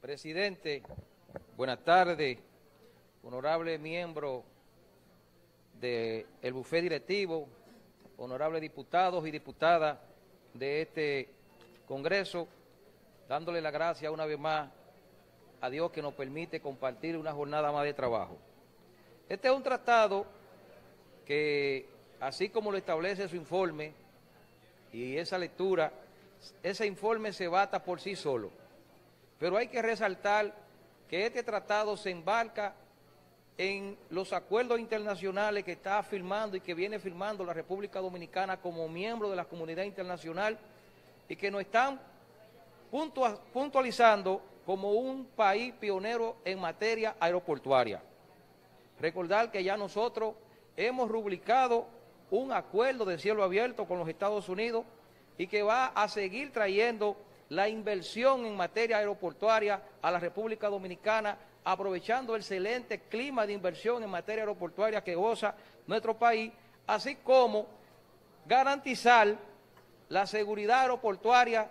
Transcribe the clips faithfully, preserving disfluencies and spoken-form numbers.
Presidente, buenas tardes, honorable miembro del bufete directivo, honorables diputados y diputadas de este Congreso, dándole las gracias una vez más a Dios que nos permite compartir una jornada más de trabajo. Este es un tratado que, así como lo establece su informe y esa lectura, ese informe se basta por sí solo. Pero hay que resaltar que este tratado se embarca en los acuerdos internacionales que está firmando y que viene firmando la República Dominicana como miembro de la comunidad internacional y que nos están puntualizando como un país pionero en materia aeroportuaria. Recordar que ya nosotros hemos rubricado un acuerdo de cielo abierto con los Estados Unidos y que va a seguir trayendo la inversión en materia aeroportuaria a la República Dominicana, aprovechando el excelente clima de inversión en materia aeroportuaria que goza nuestro país, así como garantizar la seguridad aeroportuaria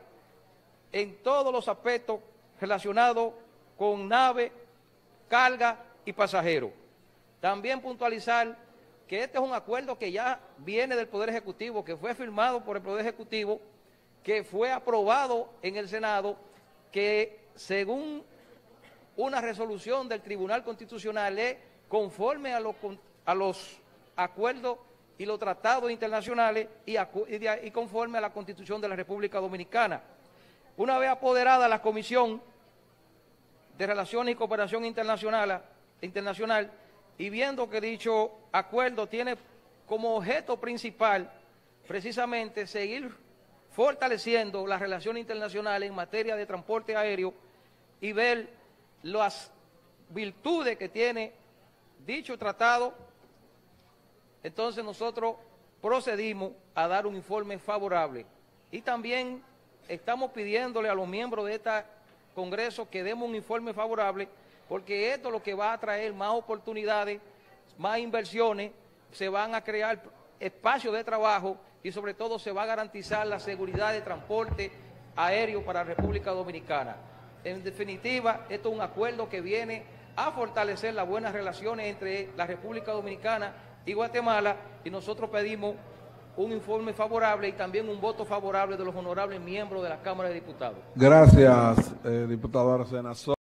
en todos los aspectos relacionados con nave, carga y pasajeros. También puntualizar que este es un acuerdo que ya viene del Poder Ejecutivo, que fue firmado por el Poder Ejecutivo, que fue aprobado en el Senado, que según una resolución del Tribunal Constitucional es conforme a los, a los acuerdos y los tratados internacionales y, a, y, de, y conforme a la Constitución de la República Dominicana. Una vez apoderada la Comisión de Relaciones y Cooperación Internacional, internacional y viendo que dicho acuerdo tiene como objeto principal precisamente seguir fortaleciendo las relaciones internacionales en materia de transporte aéreo y ver las virtudes que tiene dicho tratado, entonces nosotros procedimos a dar un informe favorable. Y también estamos pidiéndole a los miembros de este Congreso que demos un informe favorable, porque esto es lo que va a traer más oportunidades, más inversiones, se van a crear espacios de trabajo y sobre todo se va a garantizar la seguridad de transporte aéreo para la República Dominicana. En definitiva, esto es un acuerdo que viene a fortalecer las buenas relaciones entre la República Dominicana y Guatemala, y nosotros pedimos un informe favorable y también un voto favorable de los honorables miembros de la Cámara de Diputados. Gracias, eh, diputado Arcena.